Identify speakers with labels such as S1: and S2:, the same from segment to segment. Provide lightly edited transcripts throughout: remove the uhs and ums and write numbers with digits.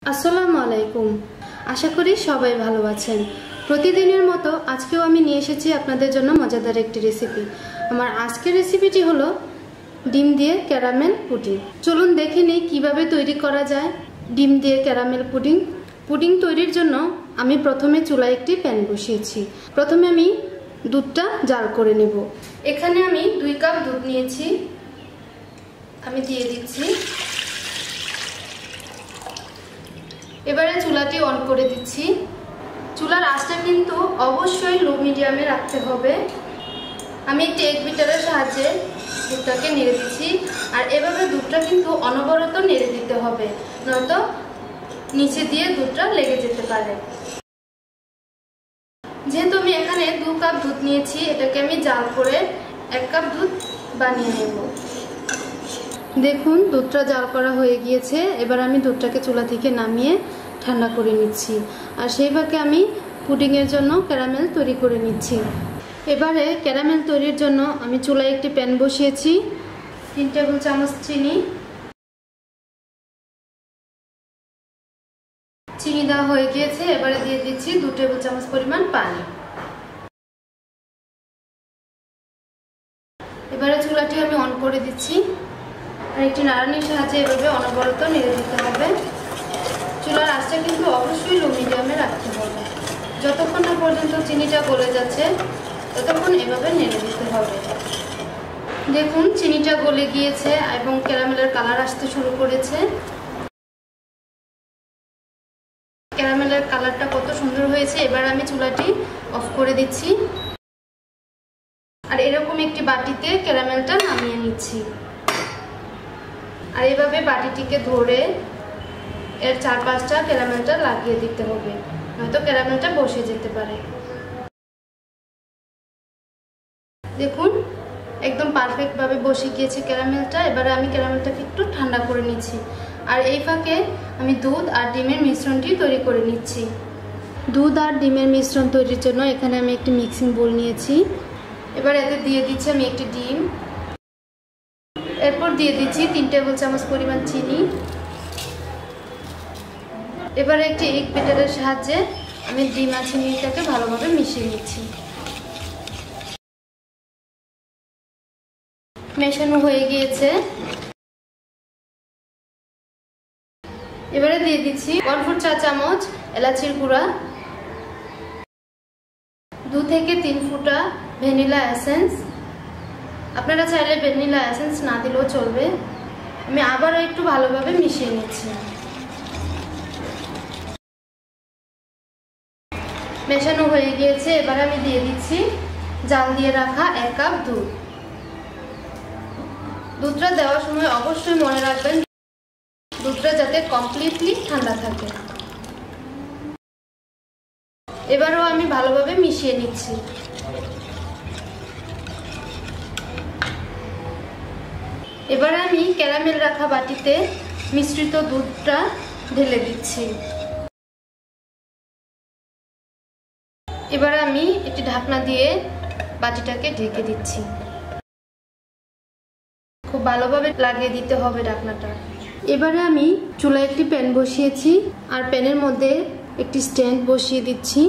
S1: আসসালামু আলাইকুম। আশা করি সবাই ভালো আছেন। প্রতিদিনের মতো আজকেও আমি নিয়ে এসেছি আপনাদের জন্য মজাদার একটি রেসিপি। আমার আজকের রেসিপিটি হলো ডিম দিয়ে ক্যারামেল পুডিং। চলুন দেখে নিই কিভাবে তৈরি করা যায় ডিম দিয়ে ক্যারামেল পুডিং। পুডিং তৈরির জন্য আমি প্রথমে চুলায় একটি প্যান বসিয়েছি। প্রথমে আমি দুধটা জাল করে নেব। এখানে আমি 2 কাপ দুধ নিয়েছি, আমি দিয়ে দিচ্ছি। এবারে চুলাটি অন করে দিচ্ছি। চুলার আঁচটা কিন্তু অবশ্যই লো মিডিয়ামে রাখতে হবে। আমি একটি এগ বিটারের সাহায্যে দুধটাকে নেড়ে দিচ্ছি, আর এভাবে দুধটা কিন্তু অনবরত নেড়ে দিতে হবে, নয়তো নিচে দিয়ে দুধটা লেগে যেতে পারে। যেহেতু আমি এখানে 2 কাপ দুধ নিয়েছি, এটাকে আমি জাল করে 1 কাপ দুধ বানিয়ে নেব। দেখুন দুধটা জাল করা হয়ে গিয়েছে। এবার আমি দুধটাকে চুলা থেকে নামিয়ে ঠান্ডা করে নিচ্ছি, আর সেই ফাঁকে আমি পুডিংয়ের জন্য ক্যারামেল তৈরি করে নিচ্ছি। এবারে ক্যারামেল তৈরির জন্য আমি চুলায় একটি প্যান বসিয়েছি। 3 টেবিল চামচ চিনি দেওয়া হয়ে গিয়েছে। এবারে দিয়ে দিচ্ছি 2 টেবিল চামচ পরিমাণ পানি। এবারে চুলাটি আমি অন করে দিচ্ছি, আর একটি নাড়ানির সাহায্যে এভাবে অনবরত নেড়ে দিতে হবে। চুলার আঁচটা কিন্তু অবশ্যই লো মিডিয়ামে রাখতে হবে। যতক্ষণ না পর্যন্ত চিনিটা গলে যাচ্ছে ততক্ষণ এভাবে নেড়ে দিতে হবে। দেখুন চিনিটা গলে গিয়েছে এবং ক্যারামেলের কালার আসতে শুরু করেছে। ক্যারামেলের কালারটা কত সুন্দর হয়েছে। এবার আমি চুলাটি অফ করে দিচ্ছি, আর এরকম একটি বাটিতে ক্যারামেলটা নামিয়ে নিচ্ছি। আর এভাবে বাটিটিকে ধরে এর 4-5টা ক্যারামেলটা লাগিয়ে দিতে হবে, নয়তো ক্যারামেলটা বসে যেতে পারে। দেখুন একদম পারফেক্ট ভাবে বসে গিয়েছে ক্যারামেলটা। এবারে আমি ক্যারামেলটাকে একটু ঠান্ডা করে নিচ্ছি, আর এই ফাঁকে আমি দুধ আর ডিমের মিশ্রণটি তৈরি করে নিচ্ছি। দুধ আর ডিমের মিশ্রণ তৈরির জন্য এখানে আমি একটি মিক্সিং বোল নিয়েছি। এবার এতে দিয়ে দিচ্ছি আমি একটি ডিম। এরপর দিয়ে দিচ্ছি 3 টেবিল চামচ পরিমাণ চিনি। এবারে একটি এগ বিটারের সাহায্যে আমি ডিম আর চিনিটাকে ভালোভাবে মিশিয়ে নিচ্ছি। মেশানো হয়ে গিয়েছে। এবারে দিয়ে দিচ্ছি 1/4 চা চামচ এলাচির গুঁড়া, 2 থেকে 3 ফোঁটা ভ্যানিলা এসেন্স। আপনারা চাইলে ভ্যানিলা এসেন্স না দিলেও চলবে। আমি আবারও একটু ভালোভাবে মিশিয়ে নিচ্ছি। মেশানো হয়ে গিয়েছে। এবার আমি দিয়ে দিচ্ছি জাল দিয়ে রাখা 1 কাপ দুধ। দুধটা দেওয়ার সময় অবশ্যই মনে রাখবেন দুধটা যাতে কমপ্লিটলি ঠান্ডা থাকে। এবারও আমি ভালোভাবে মিশিয়ে নিচ্ছি। এবারে আমি ক্যারামেল রাখা বাটিতে মিশ্রিত দুধটা ঢেলে দিচ্ছি। এবারে আমি একটি ঢাকনা দিয়ে বাটিটাকে ঢেকে দিচ্ছি। খুব ভালোভাবে লাগিয়ে দিতে হবে ঢাকনাটা। এবারে আমি চুলায় একটি প্যান বসিয়েছি, আর প্যানের মধ্যে একটি স্ট্যান্ড বসিয়ে দিচ্ছি।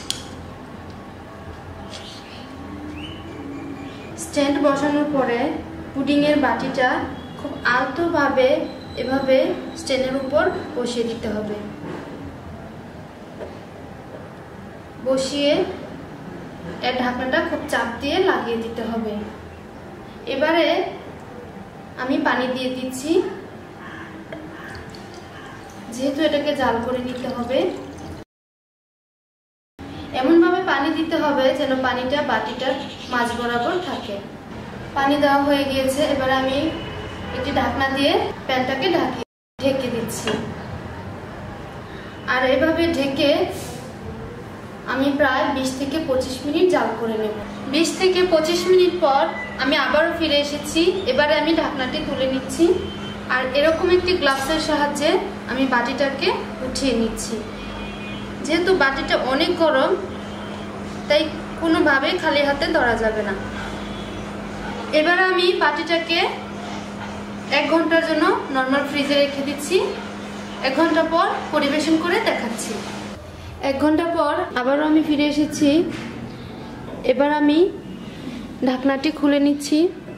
S1: স্ট্যান্ড বসানোর পরে পুডিংয়ের বাটিটা খুব আলতোভাবে এভাবে স্ট্যান্ডের উপর বসিয়ে দিতে হবে। বসিয়ে এর ঢাকনাটা খুব চাপ দিয়ে লাগিয়ে দিতে হবে। এবারে আমি পানি দিয়ে দিচ্ছি। যেহেতু এটাকে জাল করে নিতে হবে, এমনভাবে পানি দিতে হবে যেন পানিটা বাটিটার মাঝ বরাবর থাকে। পানি দেওয়া হয়ে গিয়েছে। এবার আমি একটি ঢাকনা দিয়ে প্যানটাকে ঢেকে দিচ্ছি, আর এভাবে ঢেকে আমি প্রায় 20 থেকে 25 মিনিট জাল করে নেব। 20 থেকে 25 মিনিট পর আমি আবারও ফিরে এসেছি। এবারে আমি ঢাকনাটি তুলে নিচ্ছি, আর এরকম একটি গ্লাসের সাহায্যে আমি বাটিটাকে উঠিয়ে নিচ্ছি। যেহেতু বাটিটা অনেক গরম, তাই কোনোভাবেই খালি হাতে ধরা যাবে না। এবার আমি বাটিটাকে 1 ঘন্টার জন্য নর্মাল ফ্রিজে রেখে দিচ্ছি। 1 ঘন্টা পর পরিবেশন করে দেখাচ্ছি। 1 ঘন্টা পর আবারও আমি ফিরে এসেছি। এবার আমি ঢাকনাটি খুলে নিচ্ছি।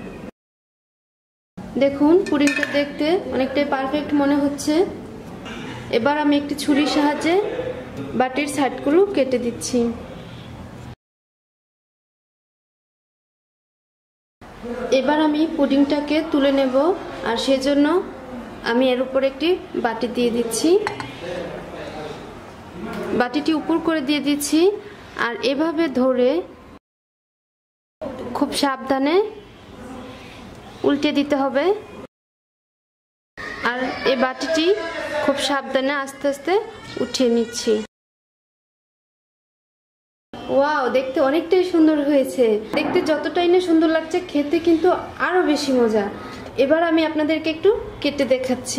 S1: দেখুন পুডিংটা দেখতে অনেকটাই পারফেক্ট মনে হচ্ছে। এবার আমি একটি ছুরির সাহায্যে বাটির সাইডগুলো কেটে দিচ্ছি। এবার আমি পুডিংটাকে তুলে নেব, আর সেজন্য আমি এর উপর একটি বাটি দিয়ে দিচ্ছি। বাটিটি উপর করে দিয়ে দিচ্ছি, আর এভাবে ধরে খুব সাবধানে উল্টে দিতে হবে। আর এই বাটিটি খুব সাবধানে আস্তে আস্তে উঠিয়ে নিচ্ছি। ওয়াও, দেখতে অনেকটাই সুন্দর হয়েছে। দেখতে যতটাই না সুন্দর লাগছে, খেতে কিন্তু আরো বেশি মজা। এবার আমি আপনাদেরকে একটু কেটে দেখাচ্ছি।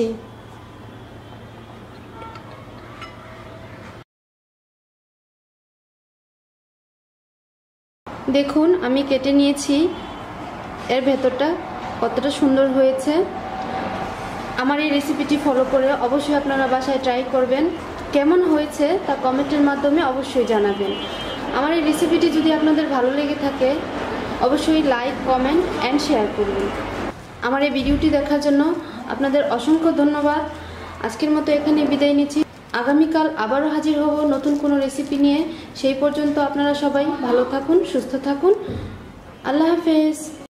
S1: দেখুন আমি কেটে নিয়েছি। এর ভেতরটা কতটা সুন্দর হয়েছে। আমার এই রেসিপিটি ফলো করে অবশ্যই আপনারা বাসায় ট্রাই করবেন। কেমন হয়েছে তা কমেন্টের মাধ্যমে অবশ্যই জানাবেন। আমার এই রেসিপিটি যদি আপনাদের ভালো লেগে থাকে অবশ্যই লাইক, কমেন্ট অ্যান্ড শেয়ার করবেন। আমার এই ভিডিওটি দেখার জন্য আপনাদের অসংখ্য ধন্যবাদ। আজকের মতো এখানে বিদায় নিচ্ছি। আগামীকাল আবারও হাজির হব নতুন কোনো রেসিপি নিয়ে। সেই পর্যন্ত আপনারা সবাই ভালো থাকুন, সুস্থ থাকুন। আল্লাহ হাফেজ।